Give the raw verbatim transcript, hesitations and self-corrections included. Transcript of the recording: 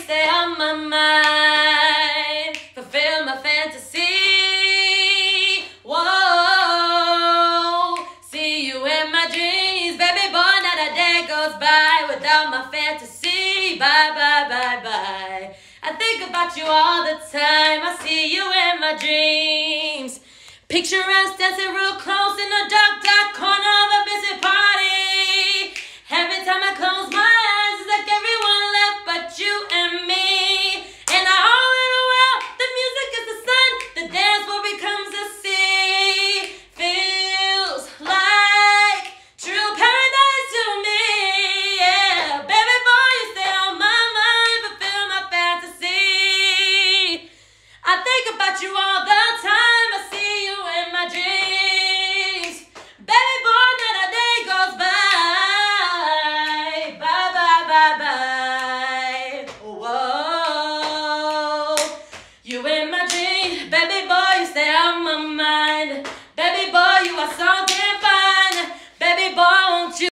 stay on my mind, fulfill my fantasy. Whoa, see you in my dreams, baby boy, not a day goes by without my fantasy. Bye, bye, bye, bye. I think about you all the time, I see you in my dreams. Picture us dancing real close in a dark, dark corner of a busy party. Every time I close my